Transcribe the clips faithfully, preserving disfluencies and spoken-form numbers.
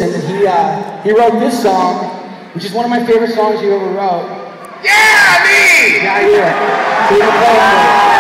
listen, and he uh, he wrote this song, which is one of my favorite songs you ever wrote. Yeah, me! Yeah, I hear it. So you can play it for me.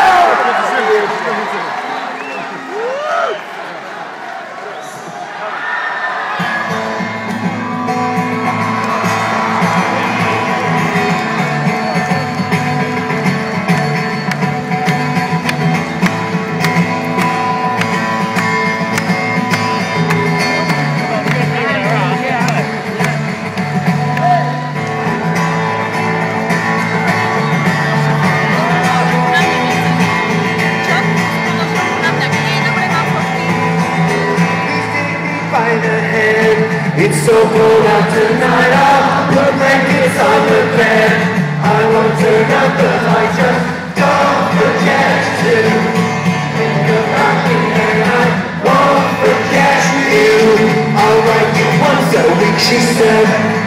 It's so cold out tonight, I'll put blankets on the bed. I won't turn out the light, just don't forget to think about me, and I won't forget you. I'll write you once a week, she said.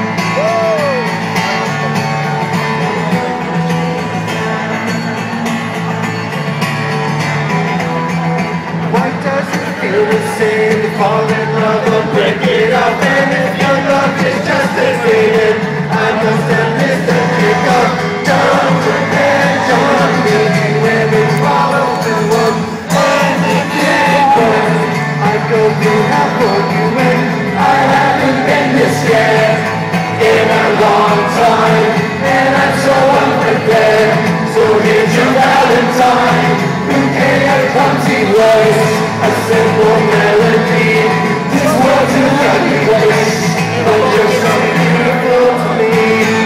Why does it feel the same to fall in love or break it up? And if your love is just as faded, I must have missed a pickup. Don't depend on me when it's follow the one and it can't burn. I go through half for you and I haven't been this scared in a long time, and I'm so unprepared. So here's your Valentine, bouquet of clumsy words, a simple melody. This world's an ugly place, but you're so beautiful to me.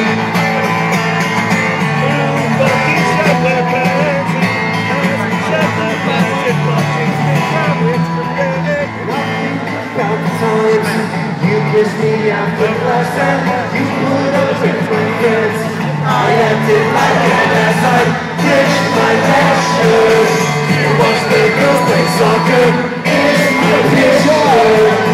About the times you kissed me after class and you put up with my friends. I acted like an ass, I ditched my lectures. You watched the girls play soccer in my picture.